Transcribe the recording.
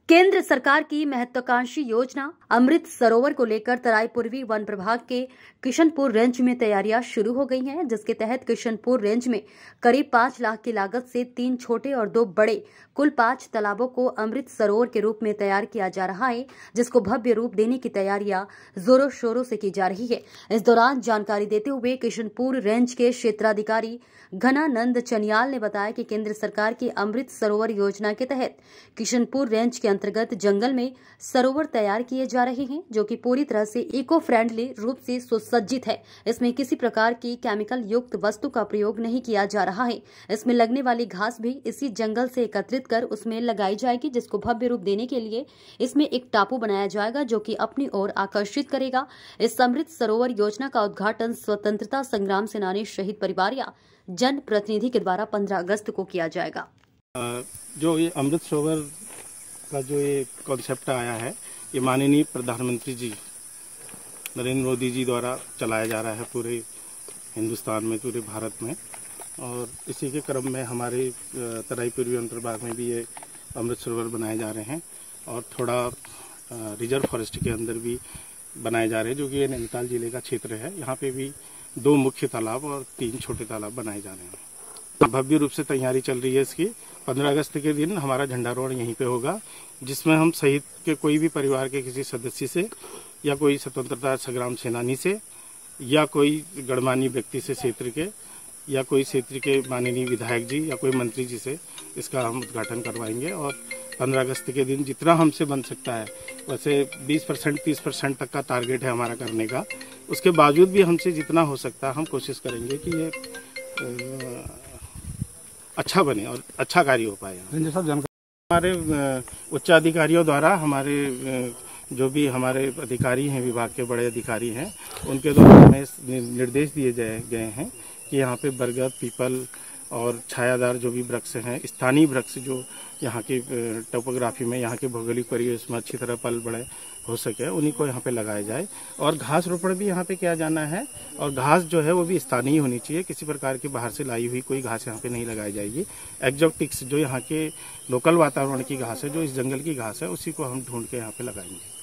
केंद्र सरकार की महत्वाकांक्षी योजना अमृत सरोवर को लेकर तराई पूर्वी वन प्रभाग के किशनपुर रेंज में तैयारियां शुरू हो गई हैं, जिसके तहत किशनपुर रेंज में करीब 5 लाख की लागत से 3 छोटे और 2 बड़े कुल 5 तालाबों को अमृत सरोवर के रूप में तैयार किया जा रहा है, जिसको भव्य रूप देने की तैयारियां जोरों शोरों से की जा रही है। इस दौरान जानकारी देते हुए किशनपुर रेंज के क्षेत्राधिकारी घनानंद चनियाल ने बताया कि केंद्र सरकार की अमृत सरोवर योजना के तहत किशनपुर रेंज के अंतर्गत जंगल में सरोवर तैयार किए जा रहे हैं, जो कि पूरी तरह से इको फ्रेंडली रूप से सुसज्जित है। इसमें किसी प्रकार की केमिकल युक्त वस्तु का प्रयोग नहीं किया जा रहा है। इसमें लगने वाली घास भी इसी जंगल से एकत्रित कर उसमें लगाई जाएगी, जिसको भव्य रूप देने के लिए इसमें एक टापू बनाया जाएगा, जो कि अपनी ओर आकर्षित करेगा। इस अमृत सरोवर योजना का उद्घाटन स्वतंत्रता संग्राम सेनानी शहीद परिवार या जन प्रतिनिधि के द्वारा 15 अगस्त को किया जाएगा। जो ये अमृत सरोवर का जो ये कॉन्सेप्ट आया है, ये माननीय प्रधानमंत्री जी नरेंद्र मोदी जी द्वारा चलाया जा रहा है पूरे हिंदुस्तान में, पूरे भारत में। और इसी के क्रम में हमारे तराई पूर्वी वन प्रभाग में भी ये अमृत सरोवर बनाए जा रहे हैं और थोड़ा रिजर्व फॉरेस्ट के अंदर भी बनाए जा रहे हैं, जो कि ये नैनीताल जिले का क्षेत्र है। यहाँ पे भी 2 मुख्य तालाब और 3 छोटे तालाब बनाए जा रहे हैं। भव्य रूप से तैयारी चल रही है इसकी। 15 अगस्त के दिन हमारा झंडारोहण यहीं पे होगा, जिसमें हम शहीद के कोई भी परिवार के किसी सदस्य से या कोई स्वतंत्रता संग्राम सेनानी से या कोई गणमान्य व्यक्ति से क्षेत्र के या कोई क्षेत्र के माननीय विधायक जी या कोई मंत्री जी से इसका हम उद्घाटन करवाएंगे। और 15 अगस्त के दिन जितना हमसे बन सकता है, वैसे 20% 30% तक का टारगेट है हमारा करने का। उसके बावजूद भी हमसे जितना हो सकता है हम कोशिश करेंगे कि ये अच्छा बने और अच्छा कार्य हो पाए। हमारे उच्च अधिकारियों द्वारा हमारे जो भी हमारे अधिकारी हैं, विभाग के बड़े अधिकारी हैं, उनके द्वारा हमें निर्देश दिए गए हैं कि यहाँ पे बरगद, पीपल और छायादार जो भी वृक्ष हैं, स्थानीय वृक्ष जो यहाँ की टोपोग्राफी में, यहाँ के भौगोलिक परिवेश में अच्छी तरह पल बढ़े हो सके, उन्हीं को यहाँ पे लगाया जाए। और घास रोपण भी यहाँ पे किया जाना है और घास जो है वो भी स्थानीय होनी चाहिए। किसी प्रकार की बाहर से लाई हुई कोई घास यहाँ पे नहीं लगाई जाएगी। एक्जोटिक्स जो यहाँ के लोकल वातावरण की घास है, जो इस जंगल की घास है, उसी को हम ढूंढ के यहाँ पे लगाएंगे।